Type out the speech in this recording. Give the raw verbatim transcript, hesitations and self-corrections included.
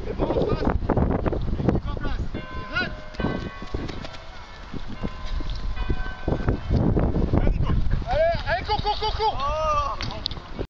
C'est bon, on passe. Équipe en place. Et rate. Allez, Nico. Allez, allez, cours, cours, cours, cours. Oh.